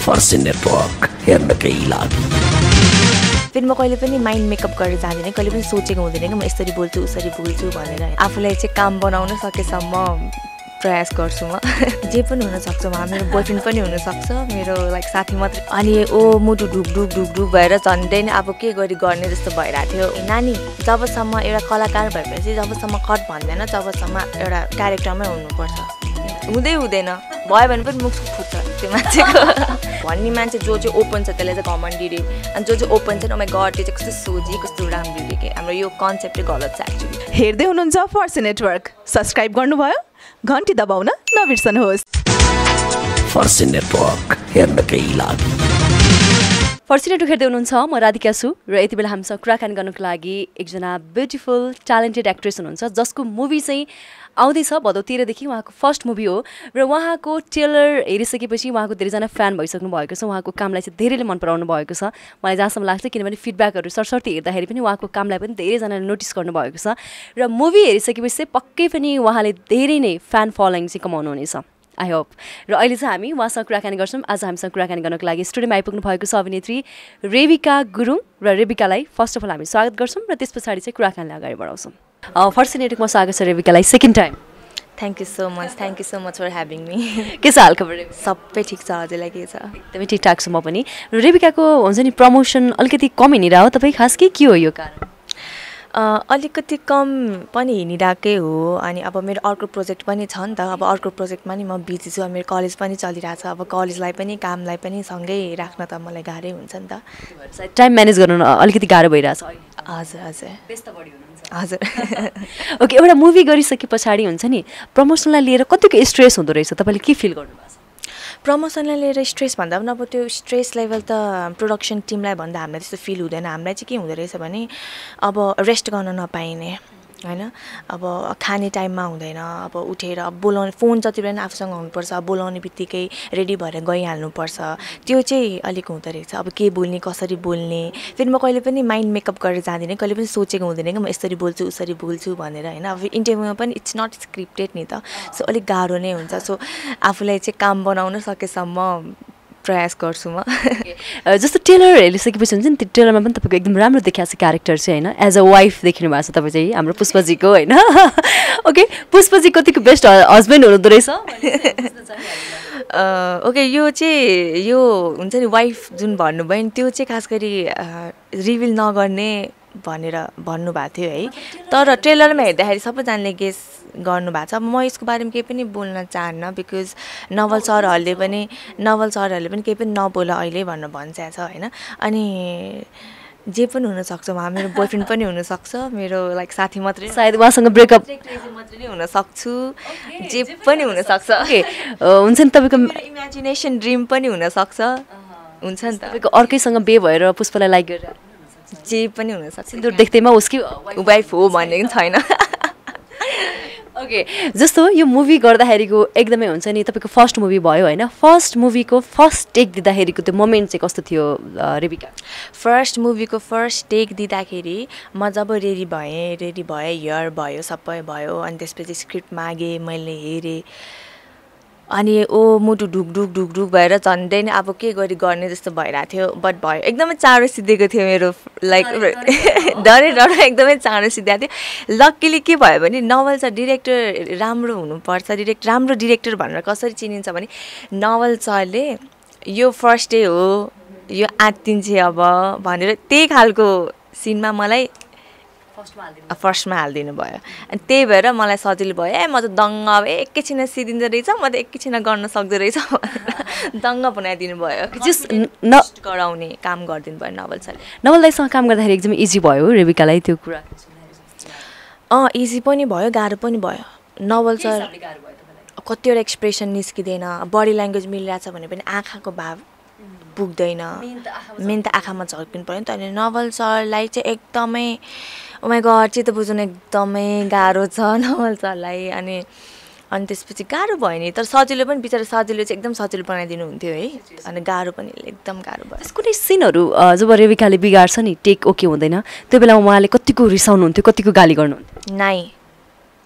first network हेर्नकै लागि फेरि म कहिले पनि माइन्ड मेकअप गरेर जाँदिनँ कहिले पनि सोचेको हुँदैन कि म यसरी बोल्छु उसरी बोल्छु भनेर आफूलाई चाहिँ काम बनाउन सकेसम्म प्रयास गर्छु म जे पनि हुनसक्छ मेरो बोयफ्रेन्ड पनि हुनसक्छ मेरो लाइक साथी मात्रै अनि मुटु ढुक ढुक ढुक ढुक भएर झन्डै नै अब के गर्ने जस्तो भइरहेको थियो नानी जबसम्म एउटा कलाकार भएपछि जबसम्म कट भन्दैन जबसम्म एउटा क्यारेक्टरमै हुनुपर्छ हुँदैन भयो भने पनि मुख फुट्छ त्यो मान्छेको भन्ने मान्छे जो चाहिँ ओपन छ त्यसलाई चाहिँ घमण्डी रे अनि जो चाहिँ ओपन छ ओमाई गड त्यो चाहिँ कस्तो सोझी कस्तो राम्रो रे के हाम्रो यो कन्सेप्टै गलत छ एक्चुअली हेर्दै हुनुहुन्छ फर्स्ट नेटवर्क सब्स्क्राइब गर्नुभयो घन्टी दबाउन नबिर्सनुहोस् फर्स्ट नेटवर्क हेर्नकै लागि फर्स्ट नेटवर्क हेर्दै हुनुहुन्छ म राधिका छु र यति बेला हामीसँग कुराकानी गर्नको लागि एकजना ब्युटिफुल ट्यालेन्टेड एक्ट्रेस हुनुहुन्छ जसको मुभी चाहिँ आउँदैछ भदौ 13 देखि उहाँको फर्स्ट मुभी हो र उहाँको ट्रेलर हेरिसकेपछि उहाँको धेरैजना फ्यान भइसक्नु भएको छ उहाँको कामलाई चाहिँ धेरैले मन पराउनु भएको छ मलाई जहाँसम्म लाग्छ किनभने फिडब्याकहरू सरसर्ती हेर्दाखेरि पनि उहाँको कामलाई पनि धेरैजनाले नोटिस गर्नुभएको छ र मुभी हेरिसकेपछि चाहिँ पक्कै पनि उहाँले धेरै नै फ्यान फलोइङ चाहिँ कमाउनुहुनेछ आई होप र अहिले चाहिँ हामी उहाँसँग कुराकानी गर्छौँ आज हामीसँग कुराकानी गर्नको लागि स्टुडियोमा आइपुग्नु भएको छ अभिनेत्री रेबिका गुरुङ र रेबिकालाई फर्स्ट अफ अल हामी स्वागत गर्छौँ र त्यस पछाडि चाहिँ कुराकानीलाई अगाडि बढाउँछौँ फर्स्ट नेटवर्कमा स्वागत छ रेबिकालाई second time thank you so much for having me के छ हालखबर सबै ठिक छ हजुरलाई के छ एकदमै ठिकठाक छु म पनि र रेबिकाको हुन्छ नि प्रमोसन अलिकति कम हिँडिरह हो तपाईँ खास के हो यो कारण अलिकति कम पनि हिँडिरहेकै हो अनि अब मेरो अर्को प्रोजेक्ट पनि छ नि त अब अर्को प्रोजेक्टमा नि म बिजी छु मेरो कलेज पनि चलिरहेछ अब कलेजलाई पनि कामलाई पनि सँगै राख्न त मलाई गाह्रै हुन्छ नि त टाइम म्यानेज गर्नु अलिकति गाह्रो भइरहेछ हजुर ओके एउटा मुभी गरिसके पछाडि हुन्छ नि प्रमोसनलाई लिएर कतिको स्ट्रेस हुँदो रहेछ तपाईँले के फिल गर्नुभएको छ प्रमोसनलाई लिएर स्ट्रेस भन्दा पनि अब त्यो स्ट्रेस लेभल त प्रोडक्सन टिमलाई भन्दा हामीलाई त्यस्तो फिल हुँदैन हामीलाई चाहिँ के हुँदो रहेछ भने अब रेस्ट गर्न नपाइने होइन अब खाने टाइममा हुँदैन अब उठेर बोलाउने फोन जति बेला आफूसँग हुनुपर्छ बोलाउने बित्तिकै रेडी भएर गइहाल्नुपर्छ त्यो चाहिँ अलिक हुँदो रहेछ अब के बोल्ने कसरी बोल्ने फेरि म कहिले पनि माइन्ड मेकअप गरेर जाँदिनँ कहिले पनि सोचेको हुँदैन कि म यसरी बोल्छु उसरी बोल्छु भनेर होइन अब इन्टरभ्यूमा पनि इट्स नट स्क्रिप्टेड नि त सो अलिक गाह्रो नै हुन्छ सो आफूलाई चाहिँ काम बनाउन सकेसम्म प्रयास गर्छु म जस्तो ट्रेलर हेरिसकेपछि हुन्छ नि त्यो ट्रेलरमा पनि तपाईँको एकदम राम्रो देखाएको छ क्यारेक्टर चाहिँ होइन एज अ वाइफ देखिनु भएको छ तपाईँ चाहिँ हाम्रो पुष्पजीको होइन ओके पुष्पजी कतिको बेस्ट हस्बेन्ड हुनुहुँदो रहेछ ओके यो हुन्छ नि वाइफ जुन भन्नुभयो नि त्यो चाहिँ खास गरी रिभिल नगर्ने भनेर भन्नुभएको थियो है तर ट्रेलरमा हेर्दाखेरि सबैजनाले गेस गर्नुभएको छ अब म यसको बारेमा केही पनि बोल्न चाहन्न बिकज नवल सरहरूले पनि केही पनि नबोल अहिले भनेर भन्छ होइन अनि जे पनि हुनसक्छ मेरो बोयफ्रेन्ड पनि हुनसक्छ मेरो लाइक साथी मात्रै सायद उहाँसँग ब्रेकअप मात्रै नै हुनसक्छु जे पनि हुनसक्छ हुन्छ नि तपाईँको इमेजिनेसन ड्रिम पनि हुनसक्छ हुन्छ नि त तपाईँको अर्कैसँग बे भएर पुष्पलाई लाइक गरेर जे पनि हुनसक्छ सिन्दुर देख्दैमा उसकी वाइफ हो भन्ने पनि छैन ओके जस्तो यो मुभी गर्दाखेरिको एकदमै हुन्छ नि तपाईँको फर्स्ट मुभी भयो होइन फर्स्ट मुभीको फर्स्ट टेक दिँदाखेरिको त्यो मोमेन्ट चाहिँ कस्तो थियो रेबिका फर्स्ट मुभीको फर्स्ट टेक दिँदाखेरि म जब रेडी भएँ हियर भयो सबै भयो अनि त्यसपछि स्क्रिप्ट मागेँ मैले हेरेँ अनि मुटु ढुक ढुक ढुक ढुक भएर झन्डै नै अब के गर्ने जस्तो भइरहेको थियो बट भयो एकदमै चाँडो सिद्धेको थियो मेरो लाइक डरै एकदमै चाँडो सिद्धाएको थियो लक्कीली के भयो भने नवल सर डिरेक्टर राम्रो हुनुपर्छ राम्रो डिरेक्टर भनेर कसरी चिनिन्छ भने नवल सरले यो फर्स्ट डे हो यो आत्तिन्छ अब भनेर त्यही खालको सिनमा मलाई फर्स्टमा हालिदिनु भयो अनि त्यही भएर मलाई सजिलो भयो म त दङ्ग एकैछिन सिदिँदो रहेछ म त एकैछिन गर्न सक्दो रहेछ दङ्ग बनाइदिनु भयो गराउने काम गरिदिनु भयो नवल सरले नवल दाइसँग काम गर्दाखेरि एकदमै इजी भयो रेबिकालाई त्यो कुरा इजी पनि भयो गाह्रो पनि भयो नवल सर कतिवटा एक्सप्रेसन निस्किँदैन बडी ल्याङ्ग्वेज मिलिरहेछ भने पनि आँखाको भाव पुग्दैन मेन त आँखामा झल्किनु पऱ्यो नि त अनि नवल सरलाई चाहिँ एकदमै ओमाई गड चित्त बुझ्नु एकदमै गाह्रो छ नवल सरलाई अनि त्यसपछि गाह्रो भयो नि तर सजिलो पनि बिचरा सजिलो चाहिँ एकदम सजिलो बनाइदिनु हुन्थ्यो है अनि गाह्रो पनि एकदम गाह्रो भयो कुनै सिनहरू जब रेबिकाले बिगार्छ नि टेक ओके हुँदैन त्यो बेलामा उहाँले कतिको रिसाउनुहुन्थ्यो कतिको गाली गर्नुहुन्थ्यो नाइ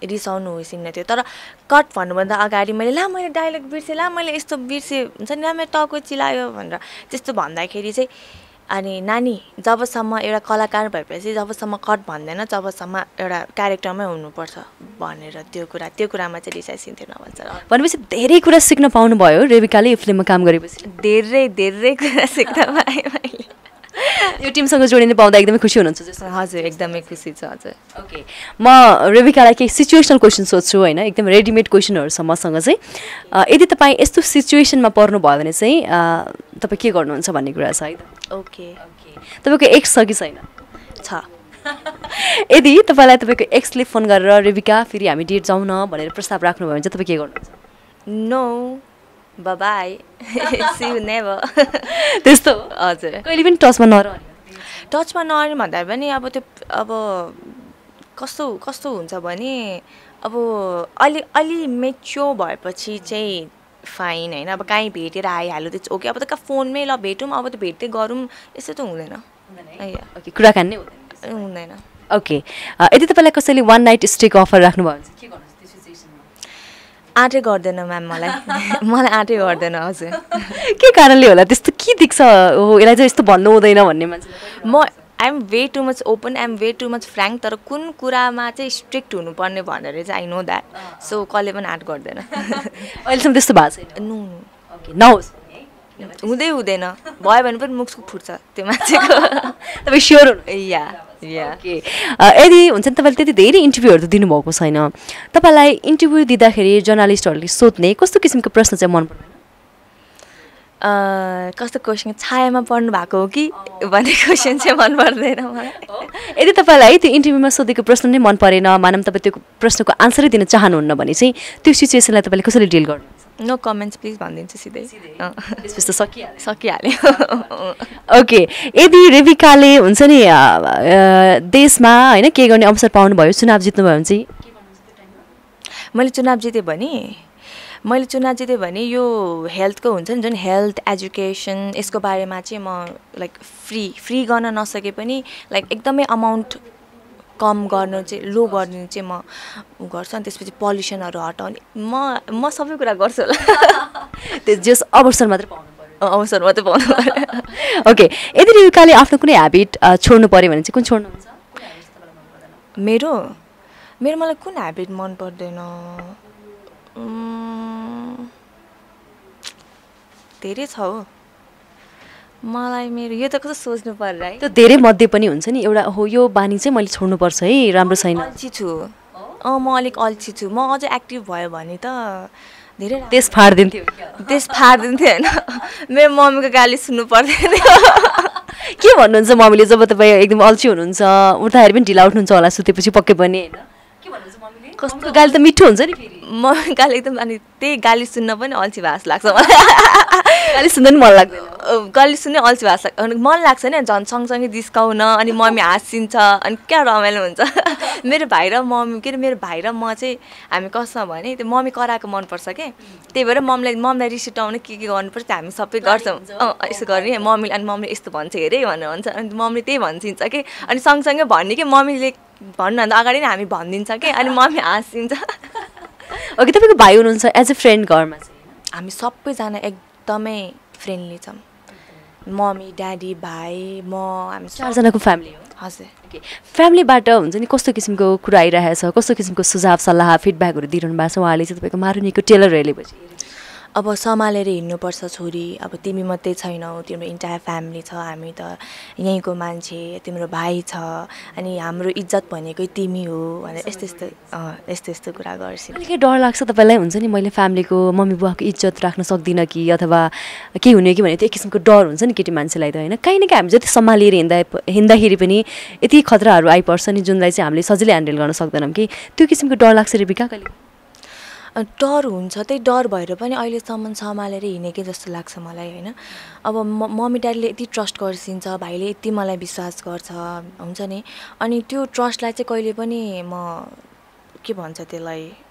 रिसाउनु हुँदैन थियो तर कट भन्नुभन्दा अगाडि मैले डायलग बिर्सेँ मैले यस्तो बिर्सेँ हुन्छ नि मेरो टाउको चिलायो भनेर त्यस्तो भन्दाखेरि चाहिँ अनि नानी जबसम्म एउटा कलाकार भएपछि जबसम्म कट भन्दैन जबसम्म एउटा क्यारेक्टरमै हुनुपर्छ भनेर त्यो कुरामा चाहिँ रिसाइसिन्थेन भन्छ भनेपछि धेरै कुरा सिक्न पाउनुभयो रेबिकाले यो फिल्ममा काम गरेपछि धेरै कुरा सिक्न पाएँ मैले यो टिमसँग जोडिन पाउँदा एकदमै खुसी हुनुहुन्छ जस्तो हजुर एकदमै खुसी छ हजुर ओके म रेबिकालाई केही सिचुएसनल क्वेसन सोध्छु होइन एकदम रेडिमेड क्वेसनहरू छ मसँग चाहिँ यदि तपाईँ यस्तो सिचुएसनमा पर्नुभयो भने चाहिँ तपाईँ के गर्नुहुन्छ भन्ने कुरा छ है त ओके तपाईँको एक्स छ कि छैन छ यदि तपाईँलाई तपाईँको एक्सले फोन गरेर रेबिका फेरि हामी डेट जाउँ न भनेर प्रस्ताव राख्नुभयो भने चाहिँ तपाईँ के गर्नुहुन्छ no bye see you never त्यस्तो हजुर कहिले पनि टचमा नरहने टचमा नआउने भन्दा पनि अब त्यो अब कस्तो हुन्छ भने अब अलि मेच्योर भएपछि चाहिँ फाइन होइन अब कहीँ भेटेर आइहाल्यो त्यो ओके अब त कहाँ फोनमै ल भेटौँ अब त भेट्दै गरौँ यस्तो त हुँदैन ओके कुराकानी नै हुँदैन ओके यदि तपाईँलाई कसैले वान नाइट स्टेको अफर राख्नुभयो भने के गर्नुहुन्छ त्यो सिचुएसनमा आँटै गर्दैन म्याम मलाई आँटै गर्दैन हजुर के कारणले होला त्यस्तो के देख्छ हो यसलाई चाहिँ यस्तो भन्नु हुँदैन भन्ने मान्छे म I am way too much open I am way too much frank तर कुन कुरामा चाहिँ स्ट्रिक्ट हुनुपर्ने भनेर चाहिँ आई नो द्याट सो कसले पनि आँट गर्दैन अहिलेसम्म त्यस्तो भएको छैन नु ओके नहोस् हुँदैन भयो भने पनि मुख फुट्छ त्यो मान्छेको तपाईँ स्योर हुनु या ओके यदि हुन्छ नि तपाईँले त्यति धेरै इन्टरभ्यूहरू त दिनुभएको छैन तपाईँलाई इन्टरभ्यू दिँदाखेरि जर्नलिस्टहरूले सोध्ने कस्तो किसिमको प्रश्न चाहिँ मन पर्दैन कस्तो क्वेसन छायामा पढ्नु भएको हो कि भन्ने क्वेसन चाहिँ मन पर्दैन मलाई यदि तपाईँलाई त्यो इन्टरभ्यूमा सोधेको प्रश्न नै मन परेन मानौँ तपाईँ त्यो प्रश्नको आन्सरै दिन चाहनुहुन्न भने चाहिँ त्यो सिचुएसनलाई तपाईँले कसरी डिल गर्नुहुन्छ नो कमेन्ट्स प्लिज भनिदिन्छु सिधै त्यसपछि त सकिहाल्यो ओके यदि रेबिकाले हुन्छ नि देशमा होइन के गर्ने अवसर पाउनुभयो चुनाव जित्नुभयो भने चाहिँ मैले चुनाव जितेँ भने यो हेल्थको हुन्छ नि जुन हेल्थ एजुकेसन यसको बारेमा चाहिँ म लाइक फ्री गर्न नसके पनि लाइक एकदमै अमाउन्ट कम गर्नु चाहिँ लो गर्नु चाहिँ म गर्छु अनि त्यसपछि पल्युसनहरू हटाउने म सबै कुरा गर्छु होला जस अवसर मात्रै पाउनु पर्यो ओके यदि रेबिकाले आफ्नो कुनै ह्याबिट छोड्नु पऱ्यो भने चाहिँ कुन छोड्नुहुन्छ मेरो मलाई कुन ह्याबिट मन पर्दैन धेरै छ हो मलाई मेरो यो त कस्तो सोच्नु पर्छ है त्यो धेरै मध्ये पनि हुन्छ नि एउटा हो यो बानी चाहिँ मैले छोड्नुपर्छ है राम्रो छैन अल्छी छु म अलिक अल्छी छु म अझै एक्टिभ भयो भने त धेरै देश फाडिदिन्थ्यो होइन मेरो मम्मीको गाली सुन्नु पर्दैन के भन्नुहुन्छ मम्मीले जब तपाईँ एकदम अल्छी हुनुहुन्छ उठ्दाखेरि पनि ढिला उठ्नुहुन्छ होला सुतेपछि पक्कै पनि होइन के भन्नुहुन्छ मम्मीले कस्तो गाली त मिठो हुन्छ नि फेरि म गाली एकदम अनि त्यही गाली सुन्न पनि अल्छी भएको लाग्छ मलाई गाली सुन्दा नि मन लाग्दैन गाली सुन्ने अल्छी भएको लाग्छ अनि मन लाग्छ नि झन् सँगसँगै जिस्काउन अनि मम्मी हाँसिन्छ अनि क्या रमाइलो हुन्छ मेरो भाइ र मम्मी मेरो भाइ र म चाहिँ हामी कस्तो भने त्यो मम्मी कराएको मनपर्छ के त्यही भएर मम्मीलाई रिस उठाउने के गर्नुपर्छ हामी सबै गर्छौँ यसो गर्ने मम्मीले यस्तो भन्छ हेरे भनेर भन्छ अनि मम्मीले त्यही भनिदिन्छ कि अनि सँगसँगै भन्ने कि मम्मीले भन्नुभन्दा अगाडि नै हामी भनिदिन्छ कि अनि मम्मी हाँसिन्छ ओके तपाईँको भाइ हुनुहुन्छ एज ए फ्रेन्ड घरमा चाहिँ हामी सबैजना एकदमै फ्रेन्डली छौँ मम्मी ड्याडी भाइ म हामी चारजनाको फ्यामिली हो हजुर ओके फ्यामिलीबाट हुन्छ नि कस्तो किसिमको कुरा आइरहेको छ कस्तो किसिमको सुझाव सल्लाह फिडब्याकहरू दिइरहनु भएको छ उहाँले चाहिँ तपाईँको मारुनीको टेलर हेरेपछि अब सम्हालेर हिँड्नुपर्छ छोरी अब तिमी मात्रै छैनौ तिम्रो इन्टायर फ्यामिली छ हामी त यहीँको मान्छे तिम्रो भाइ छ अनि हाम्रो इज्जत भनेकै तिमी हो भनेर यस्तो कुरा गर्छ अलिकति डर लाग्छ तपाईँलाई हुन्छ नि मैले फ्यामिलीको मम्मी बुवाको इज्जत राख्न सक्दिनँ कि अथवा के हुने कि भने त्यो एक किसिमको डर हुन्छ नि केटी मान्छेलाई त होइन काहीँ न काहीँ हामी जति सम्हालेर हिँड्दाखेरि पनि यति खतराहरू आइपर्छ नि जुनलाई चाहिँ हामीले सजिलै ह्यान्डल गर्न सक्दैनौँ कि त्यो किसिमको डर लाग्छ रेबिका कहिले डर हुन्छ त्यही डर भएर पनि अहिलेसम्म सम्हालेर हिँडेकै जस्तो लाग्छ मलाई होइन अब मम्मी ड्याडीले यति ट्रस्ट गर्छिन्छ भाइले यति मलाई विश्वास गर्छ हुन्छ नि अनि त्यो ट्रस्टलाई चाहिँ कहिले पनि म के भन्छ त्यसलाई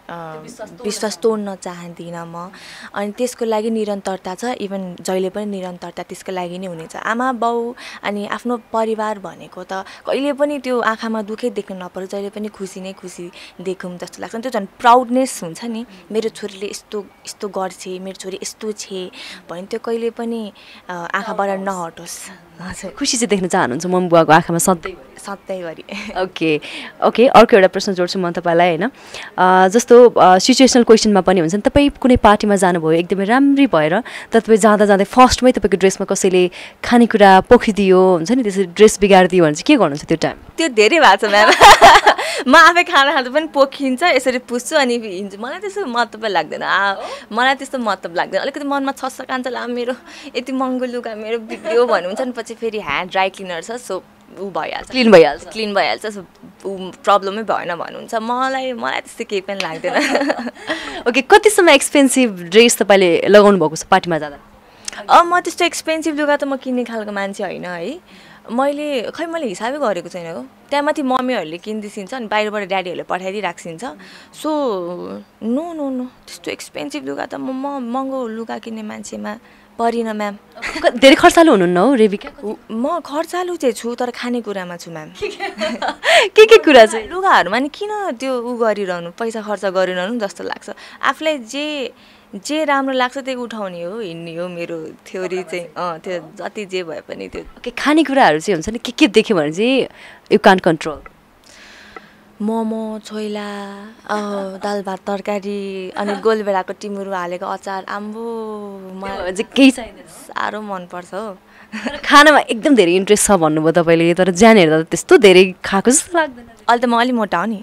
विश्वास तोड्न चाहदिनँ म अनि त्यसको लागि निरन्तरता छ इभन जहिले पनि निरन्तरता त्यसको लागि नै हुनेछ आमा बाउ अनि आफ्नो परिवार भनेको त कहिले पनि त्यो आँखामा दुःखै देख्नु नपरोस् जहिले पनि खुसी नै खुसी देखौँ जस्तो लाग्छ त्यो झन् प्राउडनेस हुन्छ नि मेरो छोरीले यस्तो यस्तो गर्छे मेरो छोरी यस्तो छे भने त्यो कहिले पनि आँखाबाट नहटोस् हजुर खुसी चाहिँ देख्न चाहनुहुन्छ मम्मी बुवाको आँखामा सधैँभरि ओके ओके अर्को एउटा प्रश्न जोड्छु म तपाईँलाई होइन जस्तो सिचुएसनल क्वेसनमा पनि हुन्छ नि तपाईँ कुनै पार्टीमा जानुभयो एकदमै राम्री भएर तर तपाईँ जाँदा जाँदै फर्स्टमै तपाईँको ड्रेसमा कसैले खानेकुरा पोखिदियो हुन्छ नि त्यसरी ड्रेस बिगारिदियो भने चाहिँ के गर्नुहुन्छ त्यो टाइम त्यो धेरै भएको छ म्याम म आफै खाना खाँदा पनि पोखिन्छ यसरी पुस्छु अनि हिँड्छु मलाई त्यस्तो महत्त्व लाग्दैन मलाई त्यस्तो महत्त्व लाग्दैन अलिकति मनमा छ कान्छ ला मेरो यति महँगो लुगा मेरो बिग्रियो भन्नुहुन्छ नि पछि फेरि ह्यान्ड ड्राई क्लिनर छ सो ऊ भइहाल्छ क्लिन भइहाल्छ सो ऊ प्रब्लमै भएन भन्नुहुन्छ मलाई त्यस्तो केही पनि लाग्दैन ओके कतिसम्म एक्सपेन्सिभ ड्रेस तपाईँले लगाउनु भएको छ पार्टीमा जाँदा म त्यस्तो एक्सपेन्सिभ लुगा त म किन्ने खालको मान्छे होइन है मैले हिसाबै गरेको छैन हो त्यहाँ माथि मम्मीहरूले किनिदिन्छ अनि बाहिरबाट ड्याडीहरूले पठाइदिइराख्छिन्छ सो नो नो नो त्यस्तो एक्सपेन्सिभ लुगा त म महँगो लुगा किन्ने मान्छेमा परिनँ म्याम धेरै खर्चालु हुनुहुन्न हौ रेबिका म खर्चालु चाहिँ छु तर खानेकुरामा छु म्याम के कुरा चाहिँ लुगाहरूमा नि किन त्यो उ गरिरहनु पैसा खर्च गरिरहनु जस्तो लाग्छ आफूलाई जे राम्रो लाग्छ त्यही उठाउने हो हिँड्ने हो मेरो थ्योरी चाहिँ त्यो जति जे भए पनि त्यो खानेकुराहरू चाहिँ हुन्छ नि के देख्यो भने चाहिँ यु कान्ट कन्ट्रोल मोमो छोइला दाल भात तरकारी अनि गोलभेडाको टिमुरो हालेको अचार आम्बो मलाई चाहिँ केही चाहिँदैन साह्रो मनपर्छ हो खानामा एकदम धेरै इन्ट्रेस्ट छ भन्नुभयो तपाईँले तर ज्यान हेर्दा त त्यस्तो धेरै खाएको जस्तो लाग्दैन अहिले त म अलि मोटा हो नि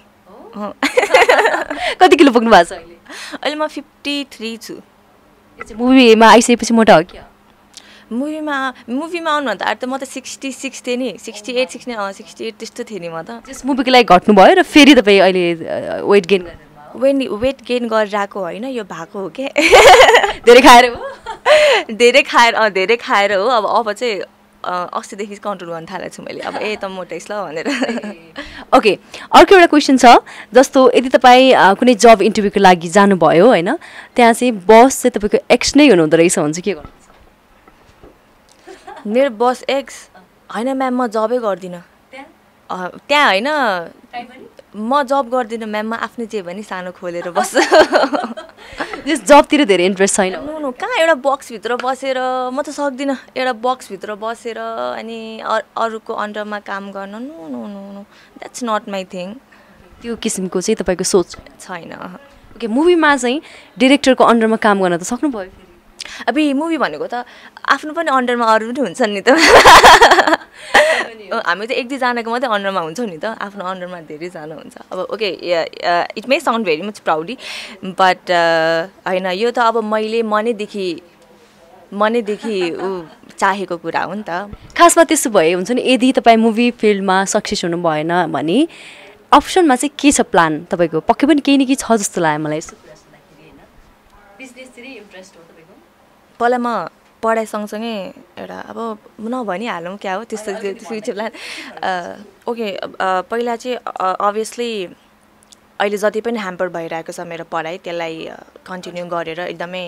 कति किलो पुग्नु भएको छ अहिले म 53 छु मुभीमा आइसकेपछि मोटा हो क्या मुभीमा आउनुभन्दा त म त 66 थिएँ नि 68 त्यस्तो थिएँ नि म त त्यस मुभीको लागि घट्नु भयो र फेरि तपाईँ अहिले वेट गेन गरेर आएको होइन यो भएको हो के धेरै खाएर हो अब चाहिँ अस्तिदेखि कन्ट्रोल गर्न थालेको छु मैले अब त मोटाइस् ल भनेर ओके अर्को एउटा क्वेसन छ जस्तो यदि तपाईँ कुनै जब इन्टरभ्यूको लागि जानुभयो होइन त्यहाँ चाहिँ बस चाहिँ तपाईँको एक्स नै हुनुहुँदो रहेछ भने चाहिँ के गर्नुहुन्छ मेरो बस एक्स होइन म्याम म जबै गर्दिनँ त्यहाँ होइन म जब गर्दिनँ म्याम म आफ्नै जे भने सानो खोलेर बस्छु जबतिर धेरै इन्ट्रेस्ट छैन नो कहाँ एउटा बक्सभित्र बसेर म त सक्दिनँ एउटा बक्सभित्र बसेर अनि अरूको अन्डरमा काम गर्न no no no no that's not my thing त्यो किसिमको चाहिँ तपाईँको सोच छैन ओके मुभीमा चाहिँ डिरेक्टरको अन्डरमा काम गर्न त सक्नुभयो अब मुभी भनेको त आफ्नो पनि अन्डरमा अरू पनि हुन्छन् नि त हामी त एक दुईजनाको मात्रै अन्डरमा हुन्छौँ नि त आफ्नो अन्डरमा धेरैजना हुन्छ अब okay it may sound very much proudy but होइन यो त अब मैले मनैदेखि ऊ चाहेको कुरा हो नि त खासमा त्यसो भए हुन्छ नि यदि तपाईँ मुभी फिल्डमा सक्सेस हुनु भएन भने अप्सनमा चाहिँ के छ प्लान तपाईँको पक्कै पनि केही न केही छ जस्तो लाग्यो मलाई पहिला म पढाइ सँगसँगै एउटा अब नभनिहालौँ क्या हो त्यस्तो फ्युचर प्लान ओके पहिला चाहिँ अभियसली अहिले जति पनि ह्याम्पर भइरहेको छ मेरो पढाइ त्यसलाई कन्टिन्यू गरेर एकदमै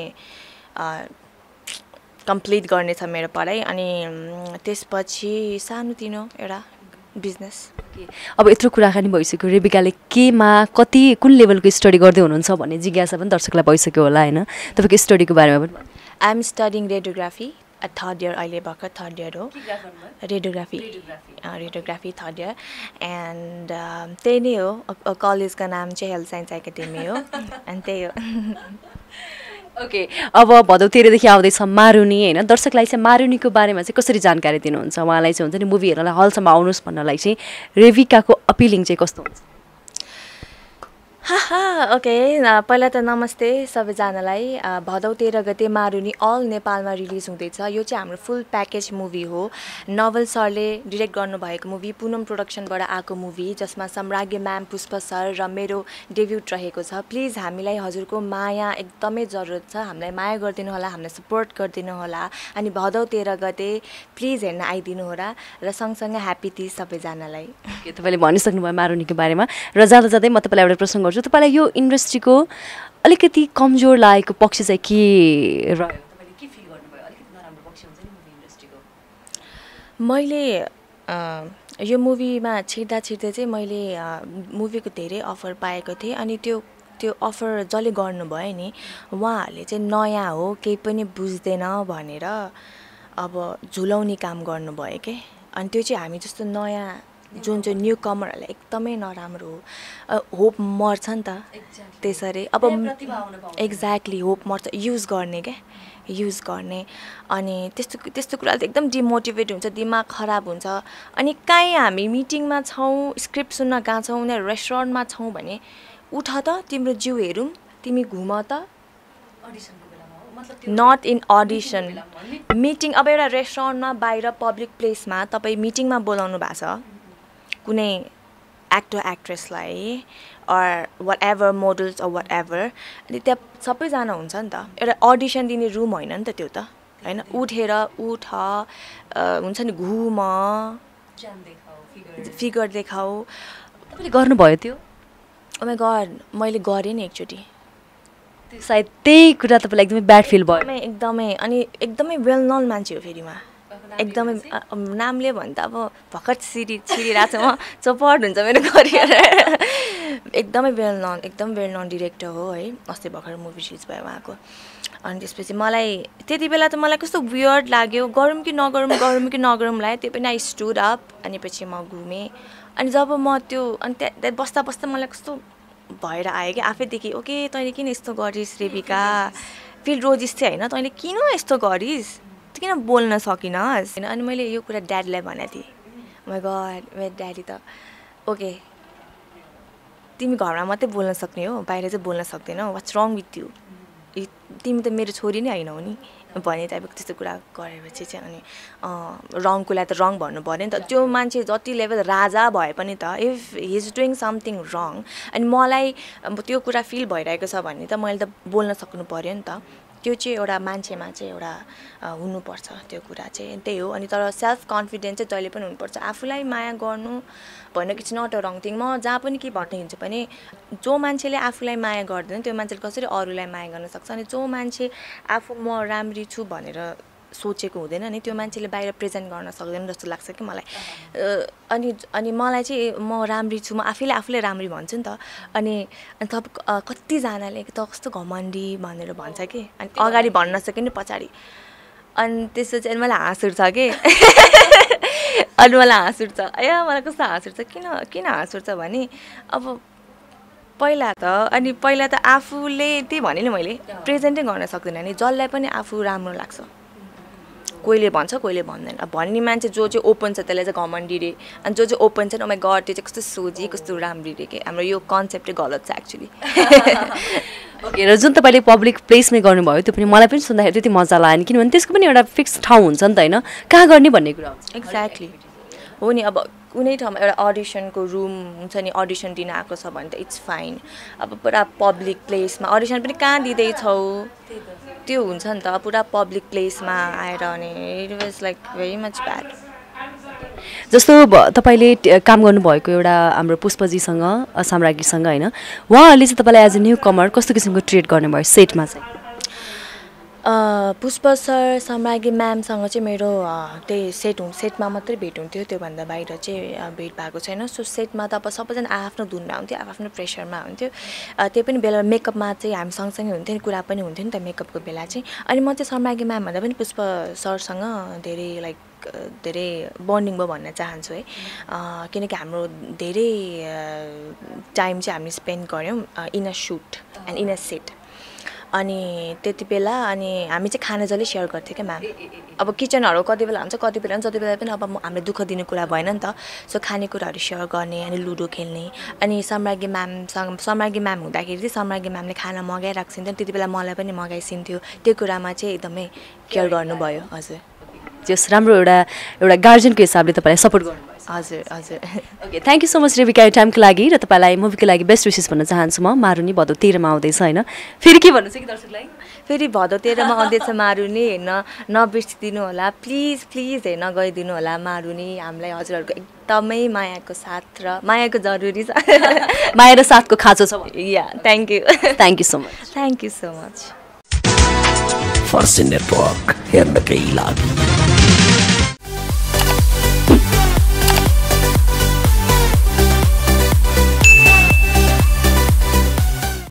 कम्प्लिट गर्ने छ मेरो पढाइ अनि त्यसपछि सानोतिनो एउटा बिजनेस अब यत्रो कुराकानी भइसक्यो रेबिकाले केमा कुन लेभलको स्टडी गर्दै हुनुहुन्छ भन्ने जिज्ञासा पनि दर्शकलाई भइसक्यो होला होइन तपाईँको स्टडीको बारेमा पनि I am studying radiography third year अहिले भर्खर थर्ड इयर हो रेडियोग्राफी थर्ड इयर एन्ड त्यही नै हो कलेजको नाम चाहिँ हेल्थ साइन्स एकाडेमी हो अनि त्यही हो ओके अब भदौ 13देखि आउँदैछ मारुनी होइन दर्शकलाई चाहिँ मारुनीको बारेमा चाहिँ कसरी जानकारी दिनुहुन्छ उहाँलाई चाहिँ हुन्छ नि मुभी हेर्नलाई हलसम्म आउनुहोस् भन्नलाई चाहिँ रेबिकाको अपिलिङ चाहिँ कस्तो हुन्छ ओके पहिला त नमस्ते सबैजनालाई भदौ 13 गते मारुनी अल नेपालमा रिलिज हुँदैछ यो चाहिँ हाम्रो फुल प्याकेज मुभी हो नवल सरले डिरेक्ट गर्नुभएको मुभी पुनम प्रोडक्सनबाट आएको मुभी जसमा सम्राज्ञ म्याम पुष्प सर र मेरो डेब्युट रहेको छ प्लिज हामीलाई हजुरको माया एकदमै जरुरत छ हामीलाई माया गरिदिनु होला हामीलाई सपोर्ट गरिदिनु होला अनि भदौ 13 गते प्लिज हेर्न आइदिनु होला र सँगसँगै ह्याप्पी तीज सबैजनालाई तपाईँले भनिसक्नुभयो मारुनीको बारेमा र जाँदा जाँदै म तपाईँलाई एउटा प्रश्न गर्छु गर्छु तपाईँलाई यो इन्डस्ट्रीको अलिकति कमजोर लागेको पक्ष चाहिँ के रह्यो तपाईँले के फिल गर्नुभयो अलिकति नराम्रो पक्ष हुन्छ नि मुभी इन्डस्ट्रीको मैले यो मुभीमा छिर्दा चाहिँ मैले मुभीको धेरै अफर पाएको थिएँ अनि त्यो अफर जसले गर्नुभयो नि उहाँहरूले चाहिँ नयाँ हो केही पनि बुझ्दैन भनेर अब झुलाउने काम गर्नुभयो के अनि त्यो चाहिँ हामी जस्तो नयाँ जुन चाहिँ न्यू कमरहरूलाई एकदमै नराम्रो हो होप मर्छ नि त त्यसरी अब एक्ज्याक्टली होप मर्छ युज गर्ने क्या युज गर्ने अनि त्यस्तो कुरा त एकदम डिमोटिभेट हुन्छ दिमाग खराब हुन्छ अनि काहीँ हामी मिटिङमा छौँ स्क्रिप्ट सुन्न गएको छौँ उनीहरू रेस्टुरेन्टमा छौँ भने उठ त तिम्रो जिउ हेरौँ तिमी घुम त नट इन अडिसन मिटिङ अब एउटा रेस्टुरेन्टमा बाहिर पब्लिक प्लेसमा तपाईँ मिटिङमा बोलाउनु भएको छ कुनै एक्टर एक्ट्रेसलाई or whatever models or whatever अनि त्यहाँ सबैजना हुन्छ नि त एउटा अडिसन दिने रुम होइन नि त त्यो त होइन उठेर उठ हुन्छ नि घुम फिगर देखाऊ तपाईँले गर्नुभयो त्यो मैले गरेँ नि एकचोटि सायद त्यही कुरा तपाईँलाई एकदमै ब्याड फिल भयो एकदमै अनि एकदमै वेल नोन मान्छे हो फेरिमा एकदमै नामले भन् त अब भर्खर छिरिरहेको छ म चपट हुन्छ मेरो करियर एकदम वेल नोन डिरेक्टर हो है अस्ति भर्खर मुभी रिलिज भयो उहाँको अनि त्यसपछि मलाई त्यति बेला त मलाई कस्तो वियर्ड लाग्यो गरौँ कि नगरौँ लाग्यो त्यो पनि आई स्टुड अप अनि पछि म घुमेँ अनि जब म त्यो अनि त्यहाँ बस्दा मलाई कस्तो भएर आयो कि आफैदेखि ओके तैँले किन यस्तो गरिस् रेबिका फिल रोजिस चाहिँ होइन तैँले किन यस्तो गरिस् किन बोल्न सकिनस् होइन अनि मैले यो कुरा ड्याडीलाई भनेको थिएँ माई गड मेरो ड्याडी त ओके तिमी घरमा मात्रै बोल्न सक्ने हो बाहिर चाहिँ बोल्न सक्दैनौ वाट्स रङ विथ यु तिमी त मेरो छोरी नै होइन हो नि भन्ने टाइपको त्यस्तो कुरा गरेपछि चाहिँ अनि रङकोलाई त रङ भन्नु पऱ्यो नि त त्यो मान्छे जति लेभल राजा भए पनि त if he is doing something wrong अनि मलाई त्यो कुरा फिल भइरहेको छ भने त मैले त बोल्न सक्नु पऱ्यो नि त त्यो चाहिँ एउटा मान्छेमा चाहिँ एउटा हुनुपर्छ त्यो कुरा चाहिँ त्यही हो अनि तर सेल्फ कन्फिडेन्स चाहिँ जहिले पनि हुनुपर्छ आफूलाई माया गर्नु भन्नु it's not a wrong thing म जहाँ पनि के भन्नु हिँड्छु भने जो मान्छेले आफूलाई माया गर्दैन त्यो मान्छेले कसरी अरूलाई माया गर्न सक्छ अनि जो मान्छे आफू म राम्री छु भनेर सोचेको हुँदैन नि त्यो मान्छेले बाहिर प्रेजेन्ट गर्न सक्दैन जस्तो लाग्छ कि मलाई अनि मलाई चाहिँ म राम्री छु म आफूले राम्री भन्छु नि त अनि कतिजनाले त कस्तो घमण्डी भनेर भन्छ कि अनि अगाडि भन्न सक्यो नि पछाडि अनि त्यसो चाहिँ मलाई हाँस उठ्छ कि अनि मलाई हाँस उठ्छ मलाई कस्तो हाँस उठ्छ किन हाँस उठ्छ भने अब पहिला त आफूले त्यही भने नि मैले प्रेजेन्टै गर्न सक्दिनँ नि जसलाई पनि आफू राम्रो लाग्छ कोहीले भन्छ कोहीले भन्दैन अब भन्ने मान्छे जो चाहिँ ओपन छ त्यसलाई चाहिँ घमण्डी रे अनि जो चाहिँ ओपन छैन ओमाई गड त्यो चाहिँ कस्तो सोझी कस्तो राम्री रे के हाम्रो यो कन्सेप्टै गलत छ एक्चुली ओके र जुन तपाईँले पब्लिक प्लेसमै गर्नुभयो त्यो पनि मलाई पनि सुन्दाखेरि त्यति मजा लाग्यो किनभने त्यसको पनि एउटा फिक्स ठाउँ हुन्छ नि त होइन कहाँ गर्ने भन्ने कुरा हुन्छ एक्ज्याक्टली हो नि अब कुनै ठाउँमा एउटा अडिसनको रुम हुन्छ नि अडिसन दिन आएको छ भने त इट्स फाइन अब पुरा पब्लिक प्लेसमा अडिसन पनि कहाँ दिँदैछौ त्यो हुन्छ नि त पुरा पब्लिक प्लेसमा आएर अनि it was like very much bad जस्तो तपाईँले काम गर्नुभएको एउटा हाम्रो पुष्पजीसँग साम्राज्ञीसँग होइन उहाँहरूले चाहिँ तपाईँलाई एज अ न्यू कमर कस्तो किसिमको ट्रिट गर्नुभयो सेटमा चाहिँ पुष्प सर सम्राज्ञी म्यामसँग चाहिँ मेरो त्यही सेटमा मात्रै भेट हुन्थ्यो त्योभन्दा बाहिर चाहिँ भेट भएको छैन सो सेटमा त अब सबैजना आफ्नो धुनमा हुन्थ्यो आफ्नो प्रेसरमा हुन्थ्यो त्यो पनि बेला मेकअपमा चाहिँ हामी सँगसँगै हुन्थ्यो नि कुरा पनि हुन्थ्यो नि त मेकअपको बेला चाहिँ अनि म चाहिँ सम्राज्ञी म्याम भन्दा पनि पुष्प सरसँग धेरै बन्डिङ भयो भन्न चाहन्छु है किनकि हाम्रो धेरै टाइम चाहिँ हामीले स्पेन्ड गऱ्यौँ in a shoot and in a set अनि त्यति बेला अनि हामी चाहिँ खाना जहिले सेयर गर्थ्यौँ क्या म्याम अब किचनहरू कति बेला हुन्छ कति बेला जति बेला पनि अब हामीले दुःख दिने कुरा भएन नि त सो खानेकुराहरू सेयर गर्ने अनि लुडो खेल्ने अनि सम्राज्ञी म्याम हुँदाखेरि चाहिँ सम्राज्ञी म्यामले खाना मगाइराख्सिन्थ्यो त्यति बेला मलाई पनि मगाइसिन्थ्यो त्यो कुरामा चाहिँ एकदमै केयर गर्नुभयो हजुर जस राम्रो एउटा गार्जियनको हिसाबले तपाईँलाई सपोर्ट गर्नुभयो हजुर हजुर okay thank you so much Rebika टाइमको लागि र तपाईँलाई मुभीको लागि बेस्ट विसेस भन्न चाहन्छु म मारुनी भदौ 13 मा आउँदैछ होइन फेरि के भन्नु छ कि दर्शकलाई फेरि भदौ 13 मा आउँदैछ मारुनी हेर्न नबिर्सिदिनु होला प्लिज प्लिज हेर्न गइदिनु होला मारुनी हामीलाई हजुरहरूको एकदमै मायाको साथ र मायाको जरुरी छ माया र साथको खाँचो छ yeah thank you so much thank you so much first network हेर्नकै लागि